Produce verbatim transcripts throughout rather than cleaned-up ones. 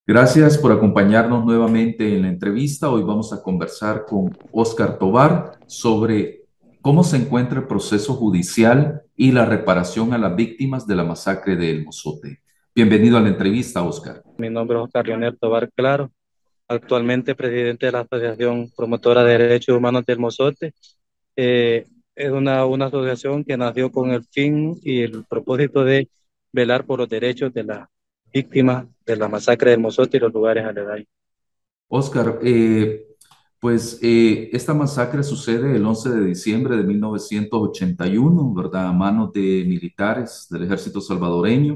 Gracias por acompañarnos nuevamente en la entrevista. Hoy vamos a conversar con Óscar Tovar sobre cómo se encuentra el proceso judicial y la reparación a las víctimas de la masacre de El Mozote. Bienvenido a la entrevista, Óscar. Mi nombre es Oscar Leonel Tobar Claro, actualmente presidente de la Asociación Promotora de Derechos Humanos del Mozote. Eh, es una, una asociación que nació con el fin y el propósito de velar por los derechos de las víctimas de la masacre del Mozote y los lugares aledaños. Óscar, eh, pues eh, esta masacre sucede el once de diciembre de mil novecientos ochenta y uno, ¿verdad? A manos de militares del ejército salvadoreño.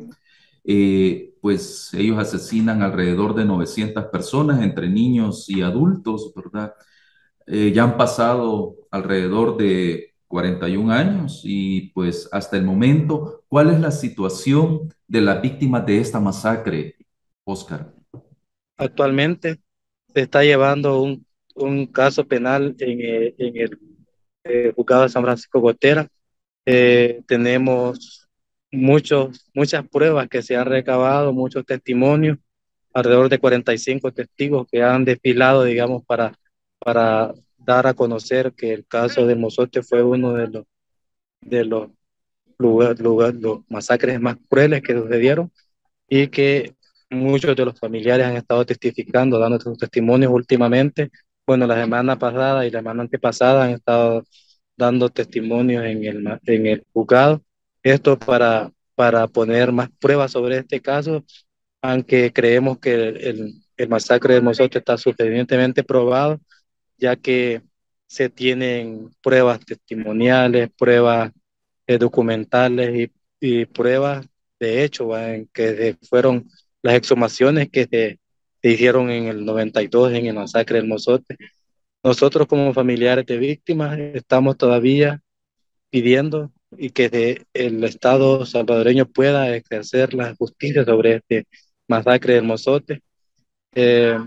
Eh, pues ellos asesinan alrededor de novecientas personas, entre niños y adultos, ¿verdad? Eh, ya han pasado alrededor de cuarenta y un años y pues hasta el momento, ¿cuál es la situación de las víctimas de esta masacre, Óscar? Actualmente se está llevando un, un caso penal en, eh, en el eh, juzgado de San Francisco Gotera. Eh, tenemos muchos, muchas pruebas que se han recabado, muchos testimonios, alrededor de cuarenta y cinco testigos que han desfilado, digamos, para, para dar a conocer que el caso de Mozote fue uno de los, de los, lugar, lugar, los masacres más crueles que sucedieron y que muchos de los familiares han estado testificando, dando sus testimonios últimamente. Bueno, la semana pasada y la semana antepasada han estado dando testimonios en el, ma- en el juzgado. Esto para, para poner más pruebas sobre este caso, aunque creemos que el, el, el masacre de Mozote está suficientemente probado, ya que se tienen pruebas testimoniales, pruebas eh, documentales y, y pruebas de hecho, ¿va? En que se fueron las exhumaciones que se, se hicieron en el noventa y dos en el masacre del Mozote. Nosotros como familiares de víctimas estamos todavía pidiendo y que de- el Estado salvadoreño pueda ejercer la justicia sobre este masacre del Mozote. Eh,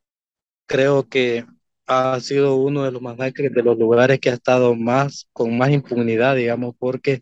Creo que ha sido uno de los masacres de los lugares que ha estado más con más impunidad, digamos, porque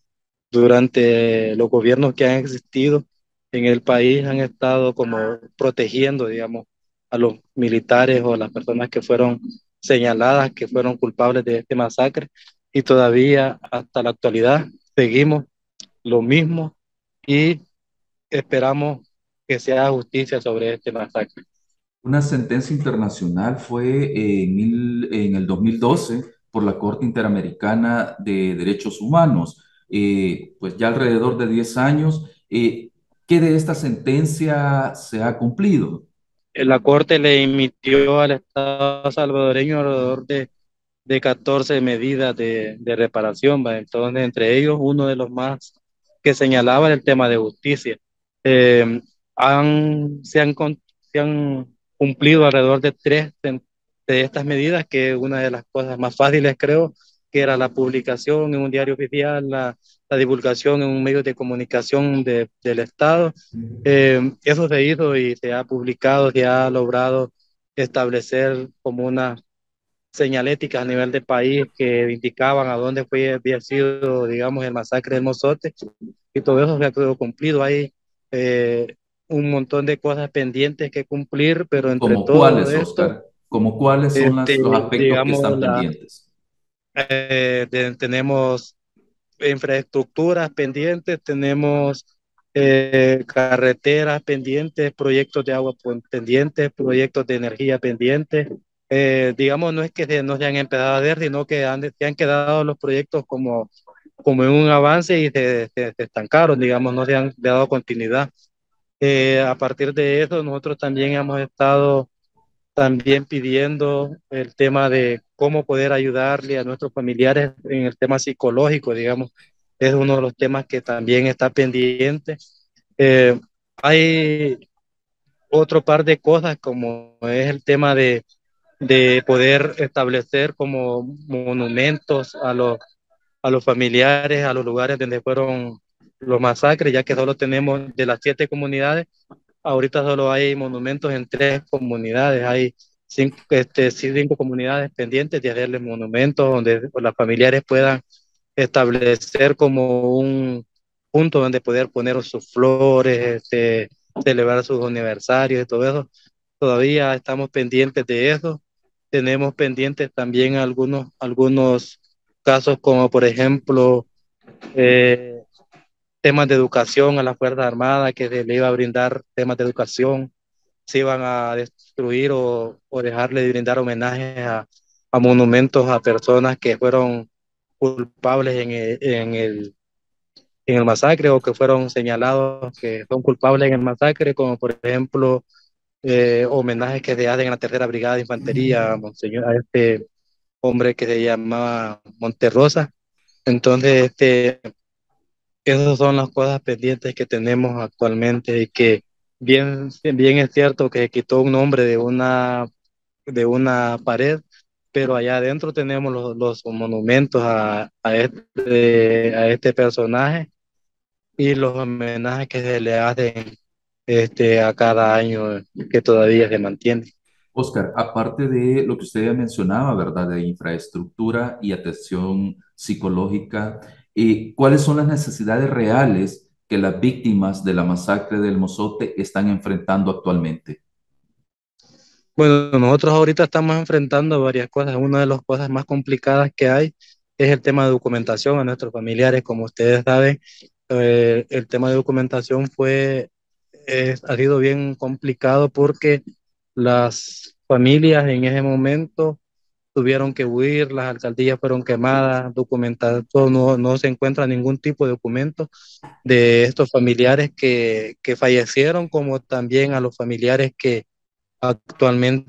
durante los gobiernos que han existido en el país han estado como protegiendo, digamos, a los militares o a las personas que fueron señaladas, que fueron culpables de este masacre, y todavía hasta la actualidad seguimos lo mismo y esperamos que se haga justicia sobre este masacre. Una sentencia internacional fue en, mil- en el dos mil doce por la Corte Interamericana de Derechos Humanos. Eh, pues ya alrededor de diez años. Eh, ¿qué de esta sentencia se ha cumplido? La Corte le emitió al Estado salvadoreño alrededor de, de catorce medidas de, de reparación, ¿va? Entonces, entre ellos, uno de los más que señalaba era el tema de justicia. Eh, han, se, han, con- Se han cumplido alrededor de tres de, de estas medidas, que es una de las cosas más fáciles, creo, que era la publicación en un diario oficial, la, la divulgación en un medio de comunicación de, del Estado. Eh, eso se hizo y se ha publicado, se ha logrado establecer como una señalética a nivel de país que indicaban a dónde fue, había sido, digamos, el masacre del Mozote, y todo eso se ha quedado cumplido. Hay eh, un montón de cosas pendientes que cumplir, pero entre ¿Como todo cuáles, esto, Oscar? ¿Como cuáles son las- este, los aspectos que digamos, están la, pendientes? eh, de- tenemos infraestructuras pendientes, tenemos eh, carreteras pendientes, proyectos de agua pen- pendientes, proyectos de energía pendientes. Eh, digamos, no es que se, no se han empezado a ver, sino que han, se han quedado los proyectos como, como en un avance y se, se- se estancaron, digamos, no se han dado continuidad. Eh, a partir de eso, nosotros también hemos estado también pidiendo el tema de cómo poder ayudarle a nuestros familiares en el tema psicológico, digamos, es uno de los temas que también está pendiente. Eh, Hay otro par de cosas como es el tema de, de poder establecer como monumentos a los, a los familiares, a los lugares donde fueron los masacres, ya que solo tenemos de las siete comunidades. Ahorita solo hay monumentos en tres comunidades, hay cinco, este, sí, cinco comunidades pendientes de hacerles monumentos donde las familiares puedan establecer como un punto donde poder poner sus flores, este, celebrar sus aniversarios y todo eso. Todavía estamos pendientes de eso. Tenemos pendientes también algunos, algunos casos como por ejemplo eh, temas de educación a las Fuerzas Armadas, que se le iba a brindar temas de educación, se iban a destruir o, o dejarle de brindar homenajes a, a monumentos a personas que fueron culpables en el, en el, en el masacre o que fueron señalados que son culpables en el masacre, como por ejemplo eh, homenajes que se hacen a la Tercera Brigada de Infantería, a, monseñor, a este hombre que se llamaba Monterrosa. Entonces, este, esas son las cosas pendientes que tenemos actualmente y que bien, bien es cierto que quitó un nombre de una, de una pared, pero allá adentro tenemos los, los monumentos a, a, este, a este personaje y los homenajes que se le hacen este, a cada año que todavía se mantiene. Oscar, aparte de lo que usted ya mencionaba, ¿verdad? De infraestructura y atención psicológica, eh, ¿cuáles son las necesidades reales que las víctimas de la masacre del Mozote están enfrentando actualmente? Bueno, nosotros ahorita estamos enfrentando varias cosas. Una de las cosas más complicadas que hay es el tema de documentación a nuestros familiares. Como ustedes saben, eh, el tema de documentación fue, es- ha sido bien complicado porque las familias en ese momento tuvieron que huir, las alcaldías fueron quemadas, documentación, no, no se encuentra ningún tipo de documento de estos familiares que, que fallecieron, como también a los familiares que actualmente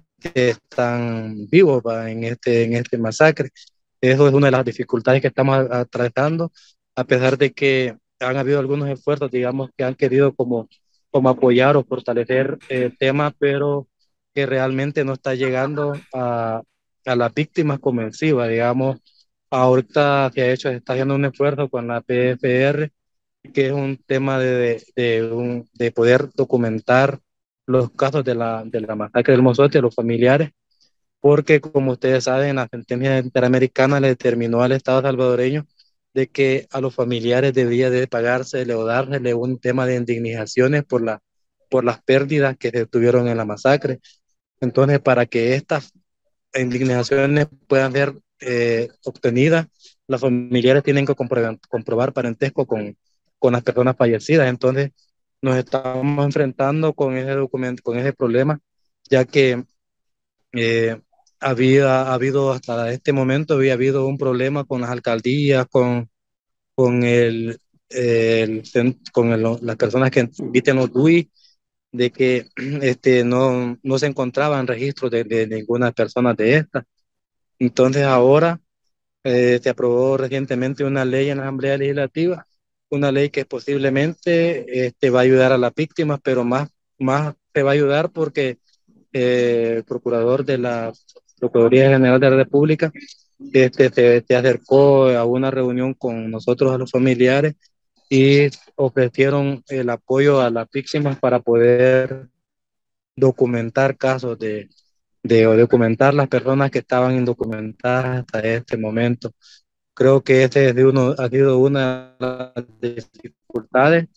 están vivos va, en este, en este masacre. Eso es una de las dificultades que estamos a- a- tratando, a pesar de que han habido algunos esfuerzos, digamos, que han querido como, como apoyar o fortalecer el tema, pero que realmente no está llegando a, a las víctimas como en sí, va, digamos. Ahorita se ha hecho, se está haciendo un esfuerzo con la P F R, que es un tema de, de, de un- de poder documentar los casos de la, de la masacre del Mozote a los familiares, porque como ustedes saben, la sentencia interamericana le determinó al Estado salvadoreño de que a los familiares debía de pagársele o dársele un tema de indemnizaciones por, la, por las pérdidas que se tuvieron en la masacre. Entonces, para que estas indemnizaciones puedan ser eh, obtenidas, los familiares tienen que comprobar, comprobar parentesco con, con las personas fallecidas. Entonces, nos estamos enfrentando con ese documento, con ese problema, ya que eh, había ha habido hasta este momento había habido un problema con las alcaldías, con, con el, el con el, las personas que emiten los D U I, de que este, no, no se encontraban registros de, de ninguna persona de estas. Entonces ahora eh, se aprobó recientemente una ley en la Asamblea Legislativa, una ley que posiblemente este, va a ayudar a las víctimas, pero más, más se va a ayudar porque eh, el procurador de la Procuraduría General de la República este, se, se acercó a una reunión con nosotros, a los familiares, y ofrecieron el apoyo a las víctimas para poder documentar casos de, de o documentar las personas que estaban indocumentadas hasta este momento. Creo que ese es de uno, ha sido una de las dificultades,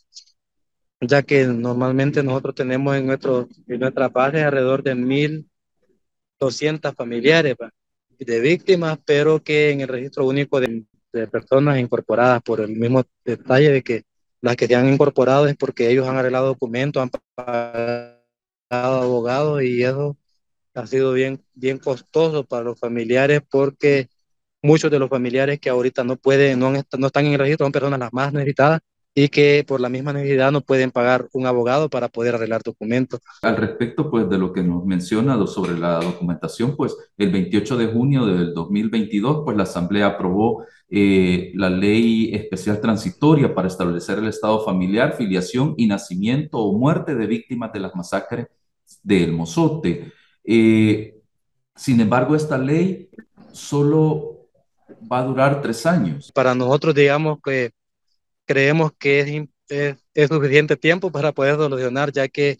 ya que normalmente nosotros tenemos en, nuestro, en nuestra base alrededor de mil doscientas familiares ¿va? De víctimas, pero que en el registro único de, de personas incorporadas, por el mismo detalle de que las que se han incorporado es porque ellos han arreglado documentos, han pagado abogados, y eso ha sido bien, bien costoso para los familiares, porque muchos de los familiares que ahorita no pueden, no, han, no están en el registro, son personas las más necesitadas y que por la misma necesidad no pueden pagar un abogado para poder arreglar documentos. Al respecto, pues, de lo que nos menciona do- sobre la documentación, pues, el veintiocho de junio del dos mil veintidós, pues, la Asamblea aprobó eh, la Ley Especial Transitoria para establecer el estado familiar, filiación y nacimiento o muerte de víctimas de las masacres del Mozote. Eh, Sin embargo, esta ley solo va a durar tres años. Para nosotros, digamos que creemos que es, es, es suficiente tiempo para poder solucionar, ya que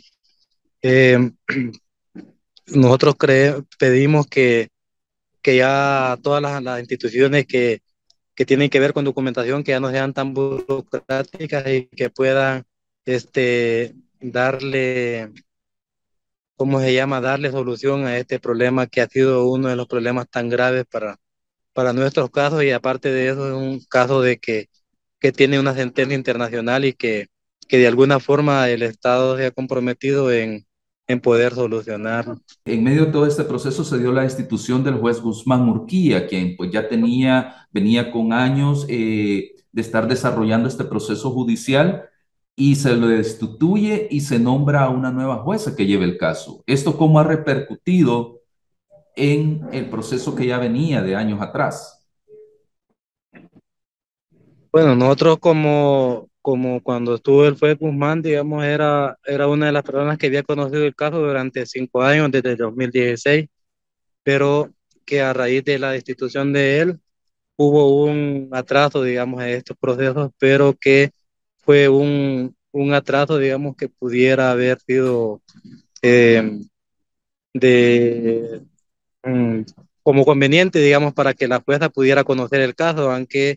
eh, nosotros cre pedimos que, que ya todas las, las instituciones que, que tienen que ver con documentación, que ya no sean tan burocráticas y que puedan este, darle, ¿cómo se llama? Darle solución a este problema que ha sido uno de los problemas tan graves para, para nuestros casos y aparte de eso es un caso de que, que tiene una sentencia internacional y que, que de alguna forma el Estado se ha comprometido en, en poder solucionar. En medio de todo este proceso se dio la destitución del juez Guzmán Urquía, quien pues ya tenía, venía con años eh, de estar desarrollando este proceso judicial y se lo destituye y se nombra a una nueva jueza que lleve el caso. ¿Esto cómo ha repercutido en el proceso que ya venía de años atrás? Bueno, nosotros como, como cuando estuvo el juez Guzmán, digamos, era, era una de las personas que había conocido el caso durante cinco años, desde el dos mil dieciséis, pero que a raíz de la destitución de él hubo un atraso, digamos, en estos procesos, pero que fue un, un atraso, digamos, que pudiera haber sido eh, de mm, como conveniente, digamos, para que la jueza pudiera conocer el caso, aunque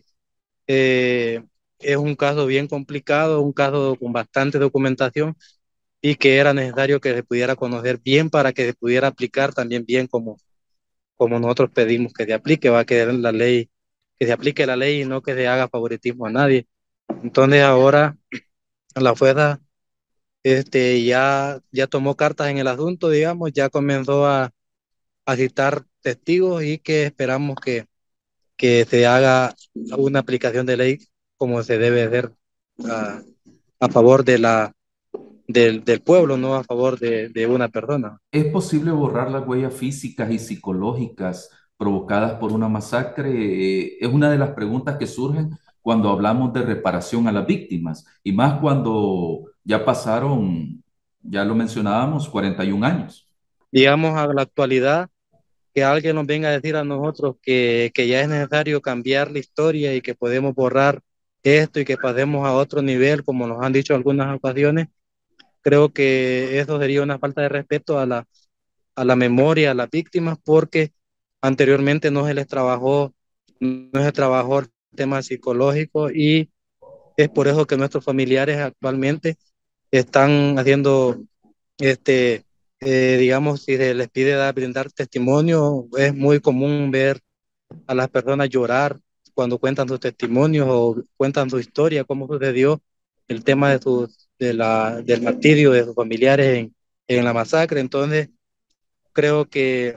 eh, es un caso bien complicado, un caso con bastante documentación y que era necesario que se pudiera conocer bien para que se pudiera aplicar también bien como, como nosotros pedimos que se aplique, va a quedar la ley, que se aplique la ley y no que se haga favoritismo a nadie. Entonces ahora la jueza este, ya, ya tomó cartas en el asunto, digamos, ya comenzó a, a citar testigos y que esperamos que, que se haga una aplicación de ley como se debe hacer a, a favor de la, del, del pueblo, no a favor de, de una persona. ¿Es posible borrar las huellas físicas y psicológicas provocadas por una masacre? Eh, es una de las preguntas que surgen cuando hablamos de reparación a las víctimas, y más cuando ya pasaron, ya lo mencionábamos, cuarenta y un años. Digamos, a la actualidad, que alguien nos venga a decir a nosotros que, que ya es necesario cambiar la historia y que podemos borrar esto y que pasemos a otro nivel, como nos han dicho en algunas ocasiones, creo que eso sería una falta de respeto a la, a la memoria, a las víctimas, porque anteriormente no se les trabajó, no se trabajó el tema psicológico y es por eso que nuestros familiares actualmente están haciendo, este, eh, digamos, si se les pide dar, brindar testimonio, es muy común ver a las personas llorar cuando cuentan sus testimonios o cuentan su historia, cómo sucedió el tema de su, de la, del martirio de sus familiares en, en la masacre. Entonces, creo que,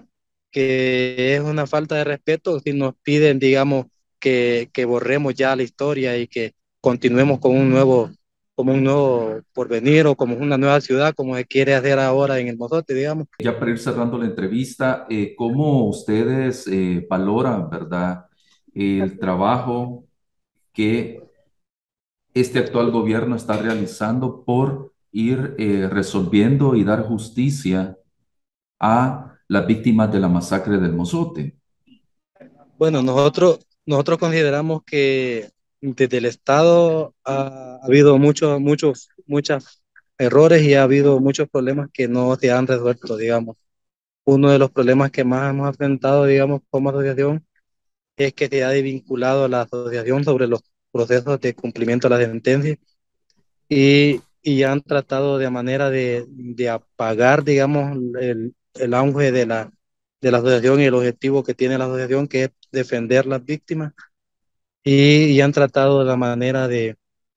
que es una falta de respeto si nos piden, digamos, que, que borremos ya la historia y que continuemos con un nuevo, como un nuevo porvenir o como una nueva ciudad, como se quiere hacer ahora en el Mozote, digamos. Ya para ir cerrando la entrevista, eh, ¿cómo ustedes eh, valoran, verdad, el trabajo que este actual gobierno está realizando por ir eh, resolviendo y dar justicia a las víctimas de la masacre del Mozote? Bueno, nosotros, nosotros consideramos que desde el Estado ha, ha habido muchos, muchos, muchos errores y ha habido muchos problemas que no se han resuelto, digamos. Uno de los problemas que más hemos enfrentado, digamos, como asociación, es que se ha desvinculado a la asociación sobre los procesos de cumplimiento de la sentencia y, y han tratado de manera de, de apagar, digamos, el, el auge de la, de la asociación y el objetivo que tiene la asociación, que es defender las víctimas, y, y han tratado de la manera de,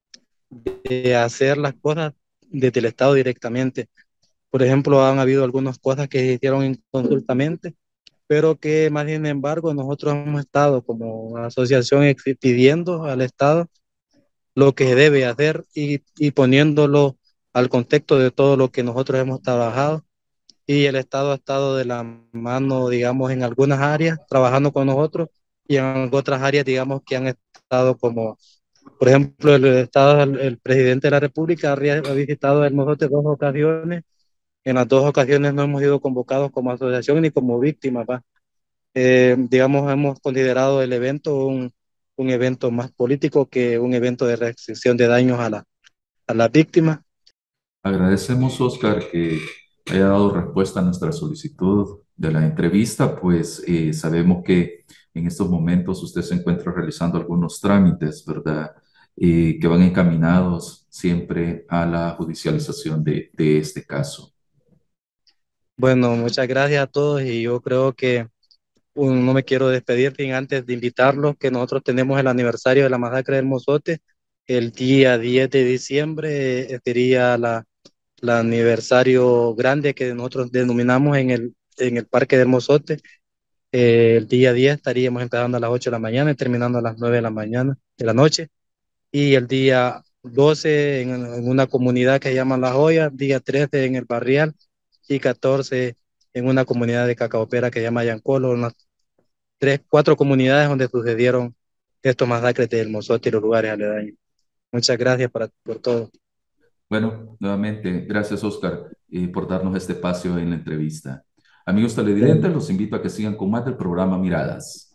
de hacer las cosas desde el Estado directamente. Por ejemplo, han habido algunas cosas que se hicieron inconsultamente, pero que más sin embargo nosotros hemos estado como asociación ex- pidiendo al Estado lo que se debe hacer y, y poniéndolo al contexto de todo lo que nosotros hemos trabajado y el Estado ha estado de la mano, digamos, en algunas áreas trabajando con nosotros y en otras áreas, digamos, que han estado como, por ejemplo, el Estado, el, el presidente de la República ha, ri- ha visitado el Mozote dos ocasiones. En las dos ocasiones no hemos sido convocados como asociación ni como víctimas, ¿va? Eh, digamos, hemos considerado el evento un, un evento más político que un evento de restricción de daños a la, a las víctimas. Agradecemos, Oscar, que haya dado respuesta a nuestra solicitud de la entrevista, pues eh, sabemos que en estos momentos usted se encuentra realizando algunos trámites, ¿verdad? eh, que van encaminados siempre a la judicialización de, de este caso. Bueno, muchas gracias a todos y yo creo que um, no me quiero despedir sin antes de invitarlos que nosotros tenemos el aniversario de la masacre del Mozote. El día diez de diciembre eh, sería la, la aniversario grande que nosotros denominamos en el, en el Parque del Mozote. Eh, el día diez estaríamos empezando a las ocho de la mañana y terminando a las nueve de la mañana de la noche. Y el día doce en, en una comunidad que se llama La Joya, día trece en el Barrial y catorce en una comunidad de cacaopera que se llama Yancolo, unas tres, cuatro comunidades donde sucedieron estos masacres del Mozote y los lugares aledaños. Muchas gracias para, por todo. Bueno, nuevamente, gracias Oscar eh, por darnos este espacio en la entrevista. Amigos televidentes, Gracias. los invito a que sigan con más del programa Miradas.